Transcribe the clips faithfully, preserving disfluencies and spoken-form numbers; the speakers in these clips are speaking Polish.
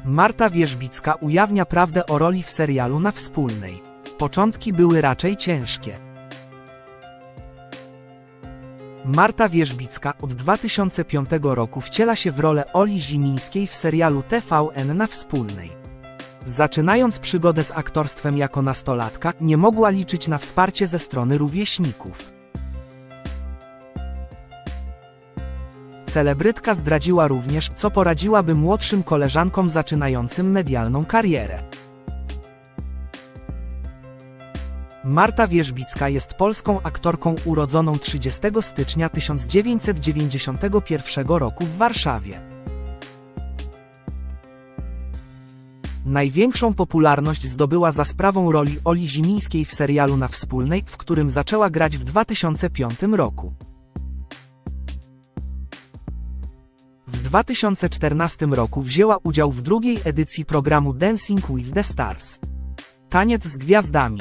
Marta Wierzbicka ujawnia prawdę o roli w serialu Na Wspólnej. Początki były raczej ciężkie. Marta Wierzbicka od dwa tysiące piątego roku wciela się w rolę Oli Zimińskiej w serialu T V N Na Wspólnej. Zaczynając przygodę z aktorstwem jako nastolatka, nie mogła liczyć na wsparcie ze strony rówieśników. Celebrytka zdradziła również, co poradziłaby młodszym koleżankom zaczynającym medialną karierę. Marta Wierzbicka jest polską aktorką urodzoną trzydziestego stycznia tysiąc dziewięćset dziewięćdziesiątego pierwszego roku w Warszawie. Największą popularność zdobyła za sprawą roli Oli Zimińskiej w serialu Na Wspólnej, w którym zaczęła grać w dwa tysiące piątym roku. W dwa tysiące czternastym roku wzięła udział w drugiej edycji programu Dancing with the Stars. Taniec z gwiazdami.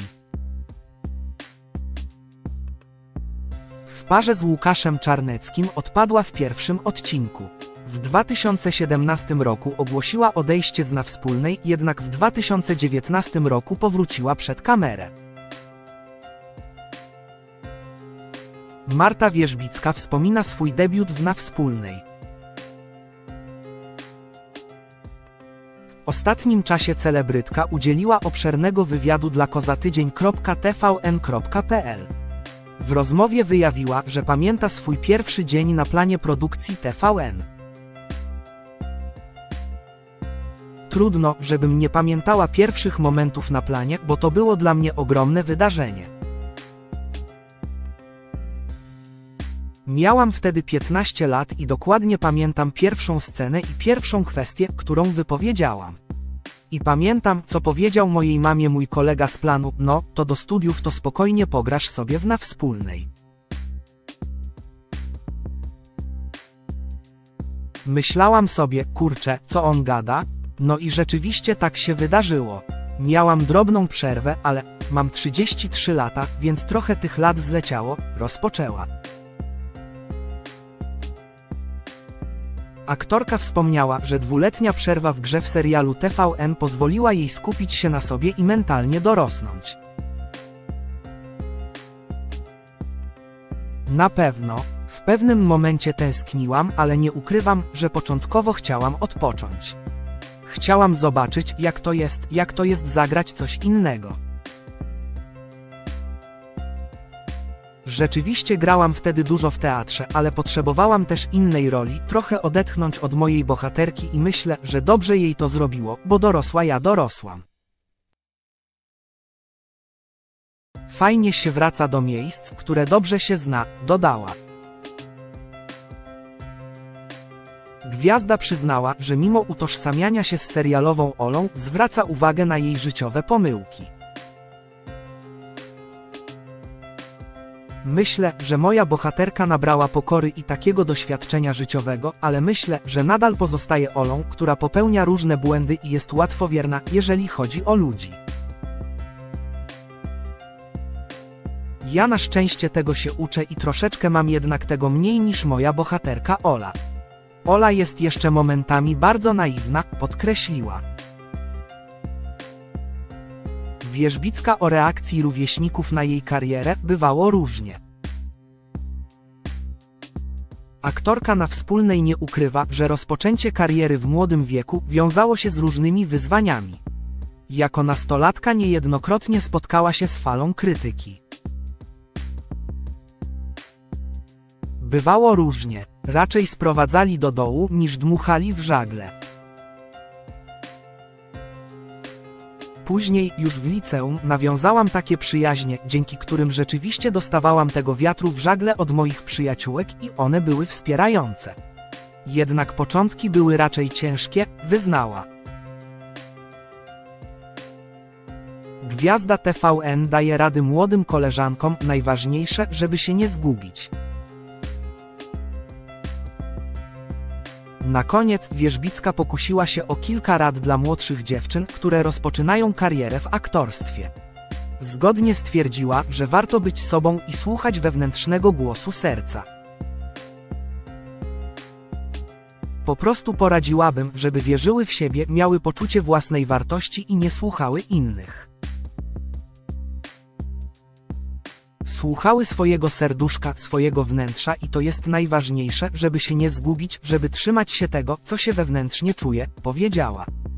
W parze z Łukaszem Czarneckim odpadła w pierwszym odcinku. W dwa tysiące siedemnastym roku ogłosiła odejście z Na Wspólnej, jednak w dwa tysiące dziewiętnastym roku powróciła przed kamerę. Marta Wierzbicka wspomina swój debiut w Na Wspólnej. W ostatnim czasie celebrytka udzieliła obszernego wywiadu dla kozatydzień kropka t v n kropka p l. W rozmowie wyjawiła, że pamięta swój pierwszy dzień na planie produkcji T V N. Trudno, żebym nie pamiętała pierwszych momentów na planie, bo to było dla mnie ogromne wydarzenie. Miałam wtedy piętnaście lat i dokładnie pamiętam pierwszą scenę i pierwszą kwestię, którą wypowiedziałam. I pamiętam, co powiedział mojej mamie mój kolega z planu: no, to do studiów to spokojnie pograsz sobie w Na Wspólnej. Myślałam sobie, kurczę, co on gada? No i rzeczywiście tak się wydarzyło. Miałam drobną przerwę, ale mam trzydzieści trzy lata, więc trochę tych lat zleciało, rozpoczęła. Aktorka wspomniała, że dwuletnia przerwa w grze w serialu T V N pozwoliła jej skupić się na sobie i mentalnie dorosnąć. Na pewno, w pewnym momencie tęskniłam, ale nie ukrywam, że początkowo chciałam odpocząć. Chciałam zobaczyć, jak to jest, jak to jest zagrać coś innego. Rzeczywiście grałam wtedy dużo w teatrze, ale potrzebowałam też innej roli, trochę odetchnąć od mojej bohaterki i myślę, że dobrze jej to zrobiło, bo dorosła ja dorosłam. Fajnie się wraca do miejsc, które dobrze się zna, dodała. Gwiazda przyznała, że mimo utożsamiania się z serialową Olą, zwraca uwagę na jej życiowe pomyłki. Myślę, że moja bohaterka nabrała pokory i takiego doświadczenia życiowego, ale myślę, że nadal pozostaje Olą, która popełnia różne błędy i jest łatwowierna, jeżeli chodzi o ludzi. Ja na szczęście tego się uczę i troszeczkę mam jednak tego mniej niż moja bohaterka Ola. Ola jest jeszcze momentami bardzo naiwna, podkreśliła. Wierzbicka o reakcji rówieśników na jej karierę: bywało różnie. Aktorka Na Wspólnej nie ukrywa, że rozpoczęcie kariery w młodym wieku wiązało się z różnymi wyzwaniami. Jako nastolatka niejednokrotnie spotkała się z falą krytyki. Bywało różnie, raczej sprowadzali do dołu niż dmuchali w żagle. Później, już w liceum, nawiązałam takie przyjaźnie, dzięki którym rzeczywiście dostawałam tego wiatru w żagle od moich przyjaciółek i one były wspierające. Jednak początki były raczej ciężkie, wyznała. Gwiazda T V N daje rady młodym koleżankom, najważniejsze, żeby się nie zgubić. Na koniec Wierzbicka pokusiła się o kilka rad dla młodszych dziewczyn, które rozpoczynają karierę w aktorstwie. Zgodnie stwierdziła, że warto być sobą i słuchać wewnętrznego głosu serca. Po prostu poradziłabym, żeby wierzyły w siebie, miały poczucie własnej wartości i nie słuchały innych. Słuchały swojego serduszka, swojego wnętrza i to jest najważniejsze, żeby się nie zgubić, żeby trzymać się tego, co się wewnętrznie czuje, powiedziała.